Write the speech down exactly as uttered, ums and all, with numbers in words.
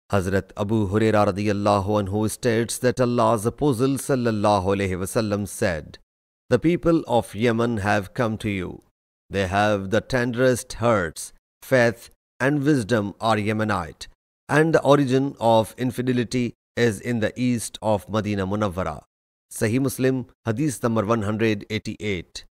Hazrat Abu Hurairah radiyallahu anhu states that Allah's Apostle sallallahu alaihi wasallam said, "The people of Yemen have come to you. They have the tenderest hearts, faith and wisdom are Yemenite, and the origin of infidelity is in the east of Medina Munawwara." Sahih Muslim Hadees number one hundred eighty-eight.